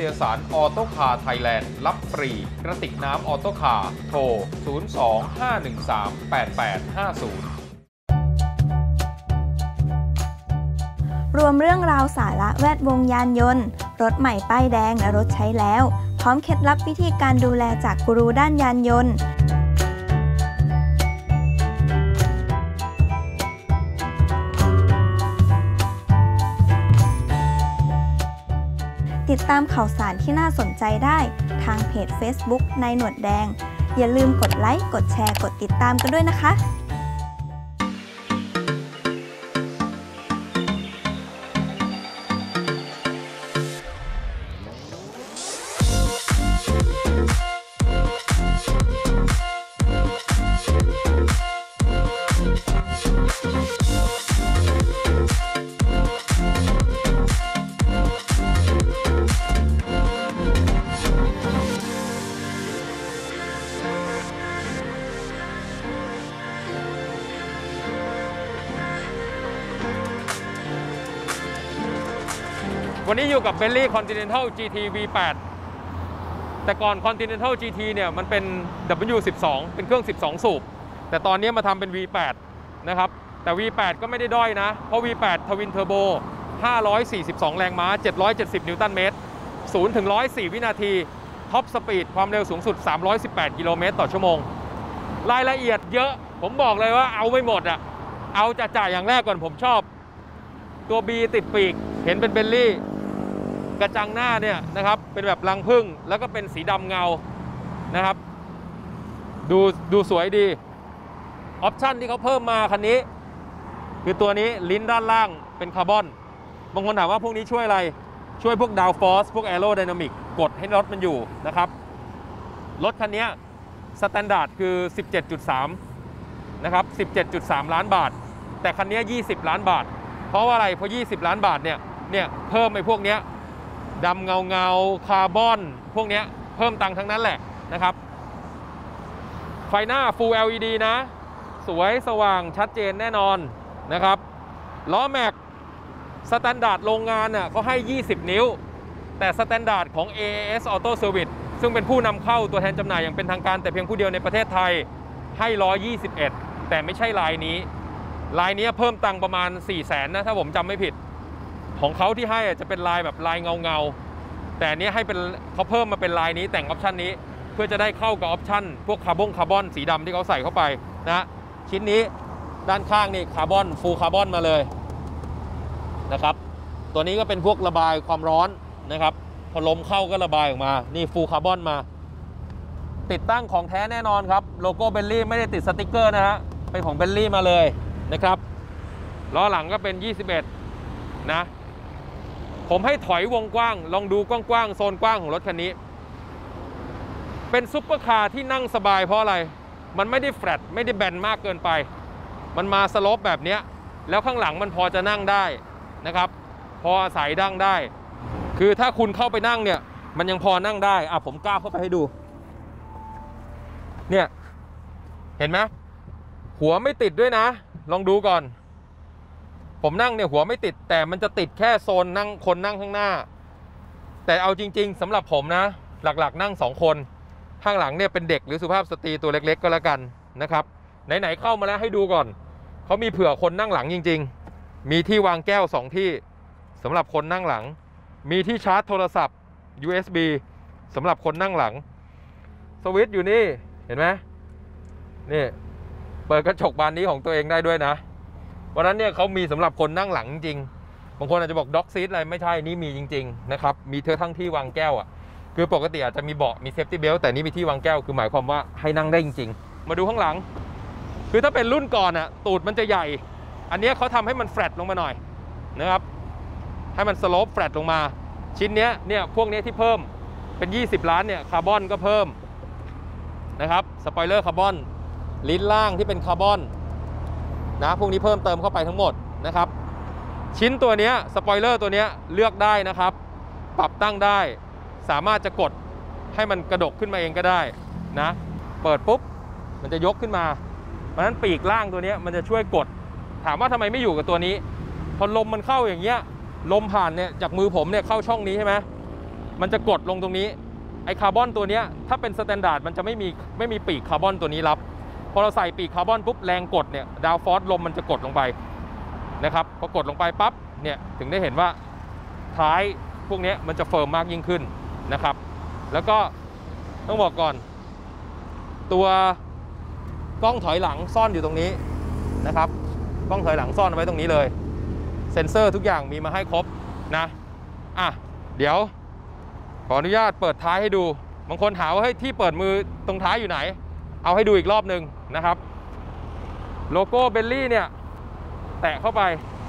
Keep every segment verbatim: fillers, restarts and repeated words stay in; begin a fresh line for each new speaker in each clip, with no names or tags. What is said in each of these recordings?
ยสารออโต้คาร์ไทยแลนด์รับฟรีกระติกน้ำออโต้คาร์โทร ศูนย์ สอง ห้า หนึ่ง สาม แปด แปด ห้า ศูนย์
รวมเรื่องราวสาระแวดวงยานยนต์รถใหม่ป้ายแดงและรถใช้แล้วพร้อมเคล็ดลับวิธีการดูแลจากกูรูด้านยานยนต์ติดตามข่าวสารที่น่าสนใจได้ทางเพจ Facebook นายหนวดแดงอย่าลืมกดไลค์กดแชร์กดติดตามกันด้วยนะคะ
วันนี้อยู่กับ Bentley Continental จี ที วี แปด แต่ก่อน Continental จี ที เนี่ยมันเป็น ดับเบิลยู สิบสอง เป็นเครื่องสิบสองสูบแต่ตอนนี้มาทำเป็น วี แปด นะครับแต่ วี แปด ก็ไม่ได้ด้อยนะเพราะ วี แปด ทวินเทอร์โบห้าร้อยสี่สิบสองแรงม้าเจ็ดร้อยเจ็ดสิบนิวตันเมตรศูนย์ถึงหนึ่งร้อยสี่วินาทีท็อปสปีดความเร็วสูงสุดสามร้อยสิบแปดกิโลเมตรต่อชั่วโมงรายละเอียดเยอะผมบอกเลยว่าเอาไม่หมดอ่ะเอาจะจ่ายอย่างแรกก่อนผมชอบตัว B ติดปีกเห็นเป็นเบลลี่กระจังหน้าเนี่ยนะครับเป็นแบบรังผึ้งแล้วก็เป็นสีดำเงานะครับดูดูสวยดีออปชั่นที่เขาเพิ่มมาคันนี้คือตัวนี้ลิ้นด้านล่างเป็นคาร์บอนบางคนถามว่าพวกนี้ช่วยอะไรช่วยพวกดาวฟอร์สพวกแอโรไดนามิกกดให้รถมันอยู่นะครับรถคันนี้สแตนดาร์ดคือ สิบเจ็ดจุดสาม นะครับ สิบเจ็ดจุดสาม ล้านบาทแต่คันนี้ยี่สิบล้านบาทเพราะว่าอะไรเพราะยี่สิบล้านบาทเนี่ยเนี่ยเพิ่มไปพวกเนี้ยดำเงาเงาคาร์บอนพวกนี้เพิ่มตังค์ทั้งนั้นแหละนะครับไฟหน้า Full แอล อี ดี นะสวยสว่างชัดเจนแน่นอนนะครับล้อแม็กสแตนดาร์ดโรงงานน่ะเขาให้ยี่สิบนิ้วแต่สแตนดาร์ดของ เอ เอ เอส Auto Service ซึ่งเป็นผู้นำเข้าตัวแทนจำหน่ายอย่างเป็นทางการแต่เพียงผู้เดียวในประเทศไทยให้หนึ่งร้อยยี่สิบเอ็ดแต่ไม่ใช่ลายนี้ลายนี้เพิ่มตังค์ประมาณ สี่แสน นะถ้าผมจำไม่ผิดของเขาที่ให้จะเป็นลายแบบลายเงาเงาแต่อันนี้ให้เป็นเขาเพิ่มมาเป็นลายนี้แต่งออปชันนี้เพื่อจะได้เข้ากับออปชันพวกคาร์บอนคาร์บอนสีดำที่เขาใส่เข้าไปนะชิ้นนี้ด้านข้างนี่คาร์บอนฟูลคาร์บอนมาเลยนะครับตัวนี้ก็เป็นพวกระบายความร้อนนะครับพอลมเข้าก็ระบายออกมานี่ฟูลคาร์บอนมาติดตั้งของแท้แน่นอนครับโลโก้เบลลี่ไม่ได้ติดสติ๊กเกอร์นะฮะเป็นของเบลลี่มาเลยนะครับล้อหลังก็เป็นยี่สิบเอ็ดนะผมให้ถอยวงกว้างลองดูกว้างๆโซนกว้างของรถคันนี้เป็นซุปเปอร์คาร์ที่นั่งสบายเพราะอะไรมันไม่ได้แฟลตไม่ได้แบนมากเกินไปมันมาสโลปแบบนี้แล้วข้างหลังมันพอจะนั่งได้นะครับพออาศัยดั้งได้คือถ้าคุณเข้าไปนั่งเนี่ยมันยังพอนั่งได้อ่ะผมก้าวเข้าไปให้ดูเนี่ยเห็นไหมหัวไม่ติดด้วยนะลองดูก่อนผมนั่งเนี่ยหัวไม่ติดแต่มันจะติดแค่โซนนั่งคนนั่งข้างหน้าแต่เอาจริงๆสำหรับผมนะหลักๆนั่งสองคนข้างหลังเนี่ยเป็นเด็กหรือสุภาพสตรีตัวเล็กๆก็แล้วกันนะครับไหนๆเข้ามาแล้วให้ดูก่อนเขามีเผื่อคนนั่งหลังจริงๆมีที่วางแก้วสองที่สำหรับคนนั่งหลังมีที่ชาร์จโทรศัพท์ ยู เอส บี สำหรับคนนั่งหลังสวิตช์อยู่นี่เห็นไหมนี่เปิดกระจกบานนี้ของตัวเองได้ด้วยนะวันนั้นเนี่ยเขามีสำหรับคนนั่งหลังจริงบางคนอาจจะบอกด็อกซีทอะไรไม่ใช่นี่มีจริงๆนะครับมีเธอทั้งที่วางแก้วอ่ะคือปกติอาจจะมีเบาะมีเซฟตี้เบลต์แต่นี่มีที่วางแก้วคือหมายความว่าให้นั่งได้จริงๆมาดูข้างหลังคือถ้าเป็นรุ่นก่อนอ่ะตูดมันจะใหญ่อันนี้เขาทำให้มันแฟลตลงมาหน่อยนะครับให้มันสโลปแฟลตลงมาชิ้นเนี้ยเนี่ยพวกนี้ที่เพิ่มเป็นยี่สิบล้านเนี่ยคาร์บอนก็เพิ่มนะครับสปอยเลอร์คาร์บอนลิ้นล่างที่เป็นคาร์บอนนะพวกนี้เพิ่มเติมเข้าไปทั้งหมดนะครับชิ้นตัวนี้สปอยเลอร์ตัวนี้เลือกได้นะครับปรับตั้งได้สามารถจะกดให้มันกระดกขึ้นมาเองก็ได้นะเปิดปุ๊บมันจะยกขึ้นมาเพราะฉะนั้นปีกล่างตัวนี้มันจะช่วยกดถามว่าทำไมไม่อยู่กับตัวนี้พอลมมันเข้าอย่างเงี้ยลมผ่านเนี่ยจากมือผมเนี่ยเข้าช่องนี้ใช่ไหมมันจะกดลงตรงนี้ไอ้คาร์บอนตัวนี้ถ้าเป็นสแตนดาร์ดมันจะไม่มีไม่มีปีกคาร์บอนตัวนี้รับพอเราใส่ปีกคาร์บอนปุ๊บแรงกดเนี่ยดาวฟอร์สลมมันจะกดลงไปนะครับพอกดลงไปปั๊บเนี่ยถึงได้เห็นว่าท้ายพวกนี้มันจะเฟิร์มมากยิ่งขึ้นนะครับแล้วก็ต้องบอกก่อนตัวกล้องถอยหลังซ่อนอยู่ตรงนี้นะครับกล้องถอยหลังซ่อนไว้ตรงนี้เลยเซ็นเซอร์ทุกอย่างมีมาให้ครบนะอ่ะเดี๋ยวขออนุญาตเปิดท้ายให้ดูบางคนถามว่าเฮ้ยที่เปิดมือตรงท้ายอยู่ไหนเอาให้ดูอีกรอบหนึ่งนะครับโลโก้เบลลี่เนี่ยแตะเข้าไป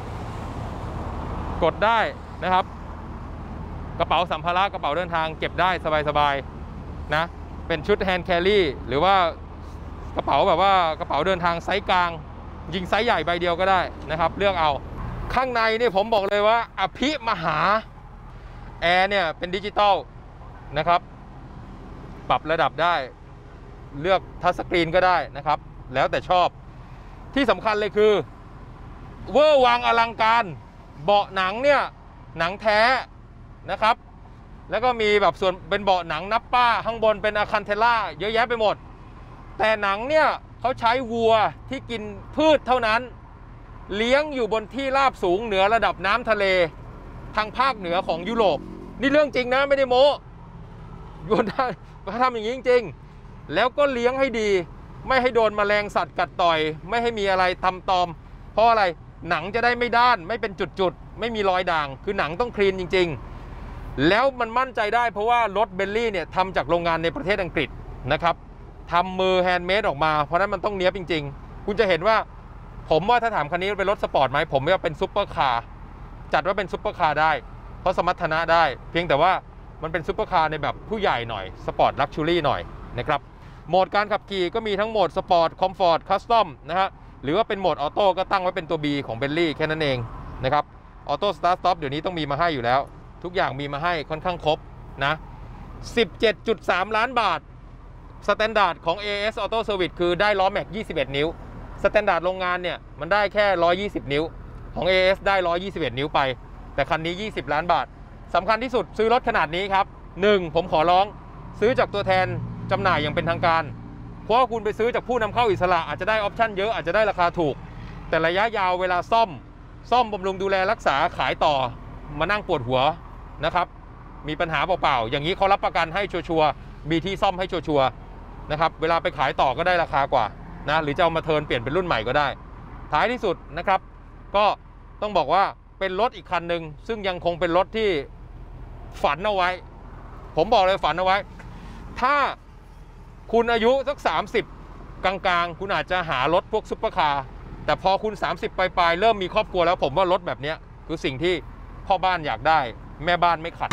กดได้นะครับกระเป๋าสัมภาระกระเป๋าเดินทางเก็บได้สบายๆนะเป็นชุดแฮนด์แครี่หรือว่ากระเป๋าแบบว่ากระเป๋าเดินทางไซส์กลางยิงไซส์ใหญ่ใบเดียวก็ได้นะครับเลือกเอาข้างในนี่ผมบอกเลยว่าอภิมหาแอร์เนี่ยเป็นดิจิตอลนะครับปรับระดับได้เลือกทัชสกรีนก็ได้นะครับแล้วแต่ชอบที่สำคัญเลยคือเวอร์วังอลังการเบาะหนังเนี่ยหนังแท้นะครับแล้วก็มีแบบส่วนเป็นเบาะหนังนับป้าข้างบนเป็นอะคันเทล่าเยอะแยะไปหมดแต่หนังเนี่ยเขาใช้วัวที่กินพืชเท่านั้นเลี้ยงอยู่บนที่ราบสูงเหนือระดับน้ำทะเลทางภาคเหนือของยุโรปนี่เรื่องจริงนะไม่ได้โม้โยนได้เขาทำอย่างนี้จริงๆแล้วก็เลี้ยงให้ดีไม่ให้โดนแมลงสัตว์กัดต่อยไม่ให้มีอะไรทำตอมเพราะอะไรหนังจะได้ไม่ด้านไม่เป็นจุดๆไม่มีรอยด่างคือหนังต้องคลีนจริงๆแล้วมันมั่นใจได้เพราะว่ารถเบลลี่เนี่ยทำจากโรงงานในประเทศอังกฤษนะครับทำมือแฮนด์เมดออกมาเพราะนั้นมันต้องเนี้ยบจริงๆคุณจะเห็นว่าผมว่าถ้าถามคันนี้เป็นรถสปอร์ตไหมผมว่าเป็นซุปเปอร์คาร์จัดว่าเป็นซุปเปอร์คาร์ได้เพราะสมรรถนะได้เพียงแต่ว่ามันเป็นซุปเปอร์คาร์ในแบบผู้ใหญ่หน่อยสปอร์ตลักชัวรี่หน่อยนะครับโหมดการขับขี่ก็มีทั้งโหมดสปอร์ตคอมฟอร์ตคัสตอมนะฮะหรือว่าเป็นโหมดออโต้ก็ตั้งไว้เป็นตัว B ของเบลลี่แค่นั้นเองนะครับออโต้สตาร์ทสต็อปเดี๋ยวนี้ต้องมีมาให้อยู่แล้วทุกอย่างมีมาให้ค่อนข้างครบนะ สิบเจ็ดจุดสาม ล้านบาทสแตนดาร์ดของ เอ เอส Auto Service คือได้ล้อแม็กยี่สิบเอ็ดนิ้วสแตนดาร์ดโรงงานเนี่ยมันได้แค่หนึ่งร้อยยี่สิบนิ้วของ เอ เอส ได้หนึ่งร้อยยี่สิบเอ็ดนิ้วไปแต่คันนี้ยี่สิบล้านบาทสำคัญที่สุดซื้อรถขนาดนี้ครับหนึ่งผมขอร้องซื้อจากตัวแทนจำหน่ายอย่างเป็นทางการเพราะว่าคุณไปซื้อจากผู้นำเข้าอิสระอาจจะได้ออปชั่นเยอะอาจจะได้ราคาถูกแต่ระยะยาวเวลาซ่อมซ่อมบำรุงดูแลรักษาขายต่อมานั่งปวดหัวนะครับมีปัญหาเปล่าๆอย่างนี้เขารับประกันให้ชัวร์ๆมีที่ซ่อมให้ชัวร์ๆนะครับเวลาไปขายต่อก็ได้ราคากว่านะหรือจะเอามาเทิร์นเปลี่ยนเป็นรุ่นใหม่ก็ได้ท้ายที่สุดนะครับก็ต้องบอกว่าเป็นรถอีกคันหนึ่งซึ่งยังคงเป็นรถที่ฝันเอาไว้ผมบอกเลยฝันเอาไว้ถ้าคุณอายุสักสามสิบกลางๆคุณอาจจะหารถพวกซุปเปอร์คาร์แต่พอคุณสามสิบปลายๆเริ่มมีครอบครัวแล้วผมว่ารถแบบนี้คือสิ่งที่พ่อบ้านอยากได้แม่บ้านไม่ขัด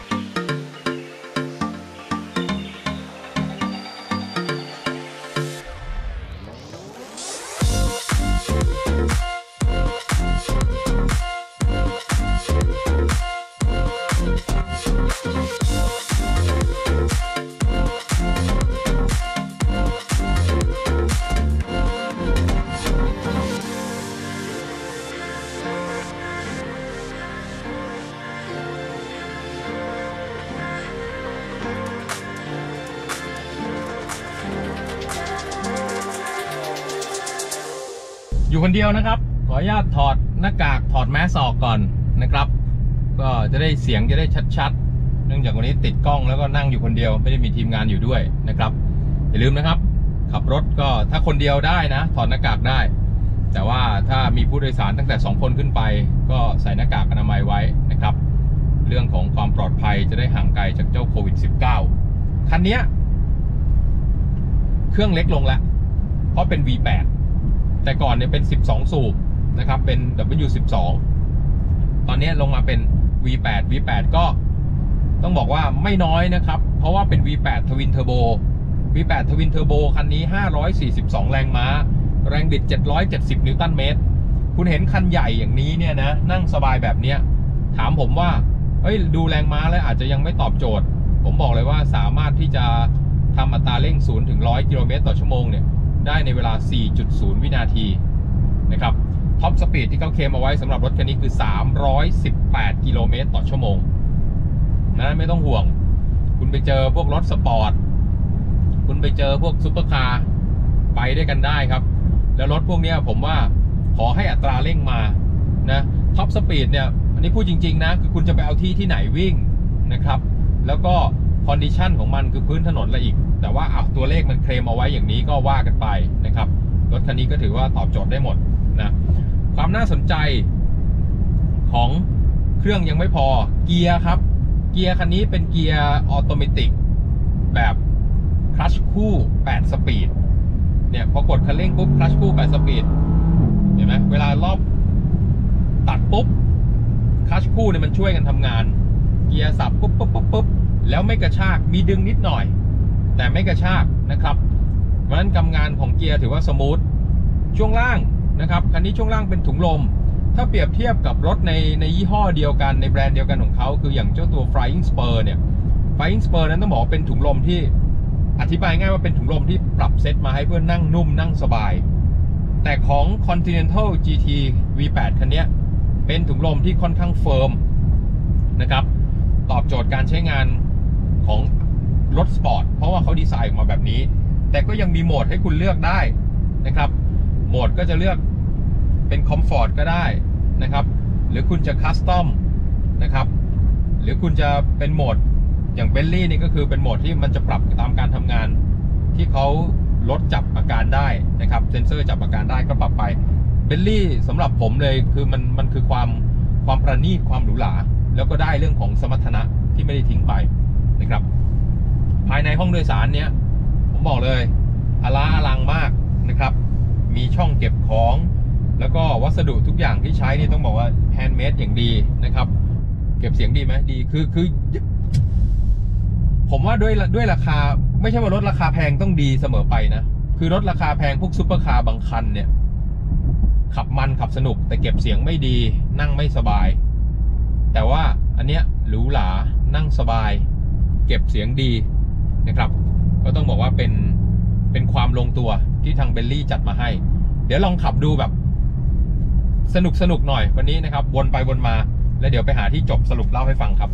อยู่คนเดียวนะครับขออนุญาตถอดหน้ากากถอดแมสออกก่อนนะครับก็จะได้เสียงจะได้ชัดๆเนื่องจากวันนี้ติดกล้องแล้วก็นั่งอยู่คนเดียวไม่ได้มีทีมงานอยู่ด้วยนะครับอย่าลืมนะครับขับรถก็ถ้าคนเดียวได้นะถอดหน้ากากได้แต่ว่าถ้ามีผู้โดยสารตั้งแต่สองคนขึ้นไปก็ใส่หน้ากากอนามัยไว้นะครับเรื่องของความปลอดภัยจะได้ห่างไกลจากเจ้าโควิด สิบเก้า คันนี้เครื่องเล็กลงแล้วเพราะเป็น วี แปดแต่ก่อนเนี่ยเป็นสิบสองสูบนะครับเป็น ดับเบิลยู สิบสอง ตอนนี้ลงมาเป็น วี แปด วี แปด ก็ต้องบอกว่าไม่น้อยนะครับเพราะว่าเป็น วี แปด Twin Turbo วี แปด Twin Turbo คันนี้ห้าร้อยสี่สิบสองแรงม้าแรงบิดเจ็ดร้อยเจ็ดสิบนิวตันเมตรคุณเห็นคันใหญ่อย่างนี้เนี่ยนะนั่งสบายแบบเนี้ยถามผมว่าเฮ้ยดูแรงม้าแล้วอาจจะยังไม่ตอบโจทย์ผมบอกเลยว่าสามารถที่จะทำอัตราเร่งศูนย์ถึงร้อยกิโลเมตรต่อชั่วโมงเนี่ยได้ในเวลา สี่จุดศูนย์ วินาทีนะครับท็อปสปีดที่เขาเคลมเอาไว้สำหรับรถคันนี้คือสามร้อยสิบแปดกิโลเมตรต่อชั่วโมงนะไม่ต้องห่วงคุณไปเจอพวกรถสปอร์ตคุณไปเจอพวกซุปเปอร์คาร์ไปด้วยกันได้ครับแล้วรถพวกนี้ผมว่าขอให้อัตราเร่งมานะท็อปสปีดเนี่ยอันนี้พูดจริงๆนะคือคุณจะไปเอาที่ที่ไหนวิ่งนะครับแล้วก็คอนดิชันของมันคือพื้นถนนละอีกแต่ว่าเอาตัวเลขมันเคลมเอาไว้อย่างนี้ก็ว่ากันไปนะครับรถคันนี้ก็ถือว่าตอบโจทย์ได้หมดนะความน่าสนใจของเครื่องยังไม่พอเกียร์ครับเกียร์คันนี้เป็นเกียร์ออโตเมติกแบบคลัตช์คู่แปดสปีดเนี่ยพอกดคันเร่งปุ๊บคลัตช์คู่แปดสปีดเห็นไหมเวลารอบตัดปุ๊บคลัตช์คู่เนี่ยมันช่วยกันทำงานเกียร์สับปุ๊บปุ๊บปุ๊บปุ๊บแล้วไม่กระชากมีดึงนิดหน่อยแต่ไม่กระชากนะครับเพราะฉะนั้นกำงานของเกียร์ถือว่าสมูทช่วงล่างนะครับคันนี้ช่วงล่างเป็นถุงลมถ้าเปรียบเทียบกับรถในในยี่ห้อเดียวกันในแบรนด์เดียวกันของเขาคืออย่างเจ้าตัว Flying Spur เนี่ย Flying Spur นั้นต้องบอกว่าเป็นถุงลมที่อธิบายง่ายว่าเป็นถุงลมที่ปรับเซตมาให้เพื่อนั่งนุ่มนั่งสบายแต่ของ Continental จี ที วี แปด คันนี้เป็นถุงลมที่ค่อนข้างเฟิร์มนะครับตอบโจทย์การใช้งานของรถสปอร์ตเพราะว่าเขาดีไซน์ออกมาแบบนี้แต่ก็ยังมีโหมดให้คุณเลือกได้นะครับโหมดก็จะเลือกเป็นคอมฟอร์ตก็ได้นะครับหรือคุณจะคัสตอมนะครับหรือคุณจะเป็นโหมดอย่างเบลลี่นี่ก็คือเป็นโหมดที่มันจะปรับตามการทำงานที่เขาลดจับอาการได้นะครับเซนเซอร์จับอาการได้ก็ปรับไปเบลลี่สำหรับผมเลยคือมันมันคือความความประณีตความหรูหราแล้วก็ได้เรื่องของสมรรถนะที่ไม่ได้ทิ้งไปนะครับภายในห้องโดยสารเนี้ยผมบอกเลยอลาอลังมากนะครับมีช่องเก็บของแล้วก็วัสดุทุกอย่างที่ใช้นี่ต้องบอกว่าแฮนด์เมดอย่างดีนะครับเก็บเสียงดีไหมดีคือคือผมว่าด้วยด้วยราคาไม่ใช่ว่ารถราคาแพงต้องดีเสมอไปนะคือรถราคาแพงพวกซุปเปอร์คาร์บางคันเนี่ยขับมันขับสนุกแต่เก็บเสียงไม่ดีนั่งไม่สบายแต่ว่าอันเนี้ยหรูหรานั่งสบายเก็บเสียงดีนะครับก็ต้องบอกว่าเป็นเป็นความลงตัวที่ทางเบลลี่จัดมาให้เดี๋ยวลองขับดูแบบสนุกสนุกหน่อยวันนี้นะครับวนไปวนมาแล้วเดี๋ยวไปหาที่จบสรุปเล่าให้ฟังครับ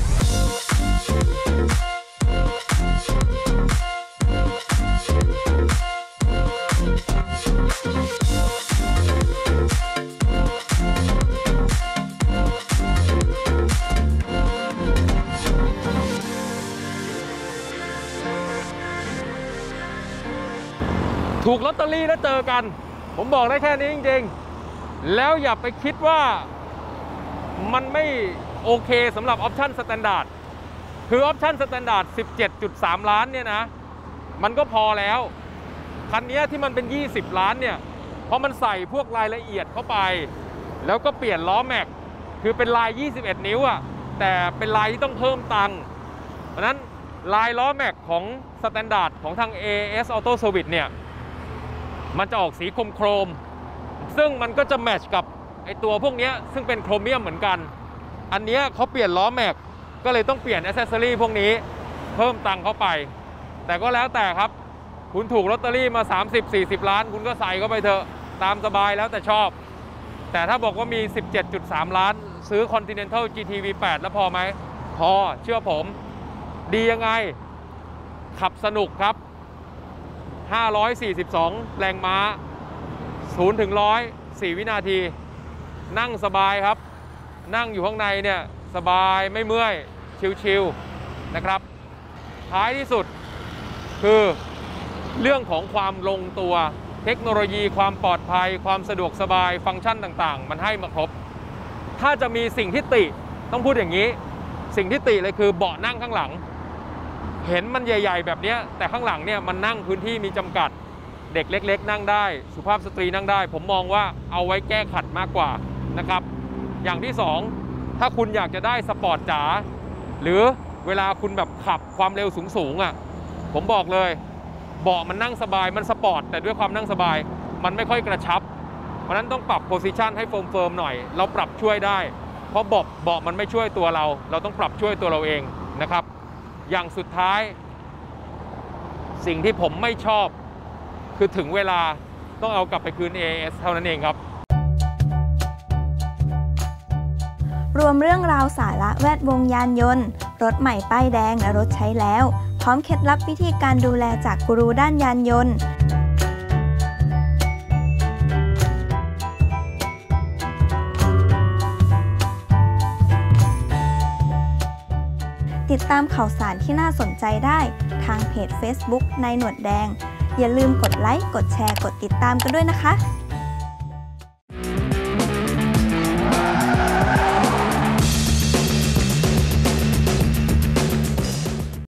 ถูกลอตเตอรี่แล้วเจอกันผมบอกได้แค่นี้จริงๆแล้วอย่าไปคิดว่ามันไม่โอเคสำหรับออปชั่นสแตนดาร์ดคือออปชั่นสแตนดาร์ด สิบเจ็ดจุดสาม ล้านเนี่ยนะมันก็พอแล้วคันนี้ที่มันเป็นยี่สิบล้านเนี่ยเพราะมันใส่พวกรายละเอียดเข้าไปแล้วก็เปลี่ยนล้อแม็กคือเป็นลายยี่สิบเอ็ดนิ้วอะแต่เป็นลายที่ต้องเพิ่มตังค์เพราะนั้นลายล้อแม็กของสแตนดาร์ดของทาง เอ เอส Auto Service เนี่ยมันจะออกสีโครมโครมซึ่งมันก็จะแมทช์กับไอตัวพวกนี้ซึ่งเป็นโครเมียมเหมือนกันอันนี้เขาเปลี่ยนล้อแม็กก็เลยต้องเปลี่ยนแอคเซสซอรี่พวกนี้เพิ่มตังค์เข้าไปแต่ก็แล้วแต่ครับคุณถูกลอตเตอรี่มา สามสิบสี่สิบ ล้านคุณก็ใส่เข้าไปเถอะตามสบายแล้วแต่ชอบแต่ถ้าบอกว่ามี สิบเจ็ดจุดสาม ล้านซื้อ Continental จี ที วี แปด แล้วพอไหมพอเชื่อผมดียังไงขับสนุกครับห้าร้อยสี่สิบสองแรงม้าศูนย์ถึงหนึ่งร้อย สี่วินาทีนั่งสบายครับนั่งอยู่ข้างในเนี่ยสบายไม่เมื่อยชิลๆนะครับท้ายที่สุดคือเรื่องของความลงตัวเทคโนโลยีความปลอดภัยความสะดวกสบายฟังก์ชันต่างๆมันให้มาครบถ้าจะมีสิ่งที่ติต้องพูดอย่างนี้สิ่งที่ติเลยคือเบาะนั่งข้างหลังเห็นมันใหญ่ๆแบบนี้แต่ข้างหลังเนี่ยมันนั่งพื้นที่มีจำกัดเด็กเล็กๆนั่งได้สุภาพสตรีนั่งได้ผมมองว่าเอาไว้แก้ขัดมากกว่านะครับอย่างที่สองถ้าคุณอยากจะได้สปอร์ตจ๋าหรือเวลาคุณแบบขับความเร็วสูงๆอ่ะผมบอกเลยเบาะมันนั่งสบายมันสปอร์ตแต่ด้วยความนั่งสบายมันไม่ค่อยกระชับเพราะนั้นต้องปรับโพสิชันให้เฟิร์มๆหน่อยเราปรับช่วยได้เพราะเบาะเบาะมันไม่ช่วยตัวเราเราต้องปรับช่วยตัวเราเองนะครับอย่างสุดท้ายสิ่งที่ผมไม่ชอบคือถึงเวลาต้องเอากลับไปคืน เอ เอส เท่านั้นเองครับ
รวมเรื่องราวสาระแวดวงยานยนต์รถใหม่ป้ายแดงและรถใช้แล้วพร้อมเคล็ดลับวิธีการดูแลจากกูรูด้านยานยนต์ติดตามข่าวสารที่น่าสนใจได้ทางเพจ Facebook นายหนวดแดงอย่าลืมกดไลค์กดแชร์กดติดตามกันด้วยนะคะ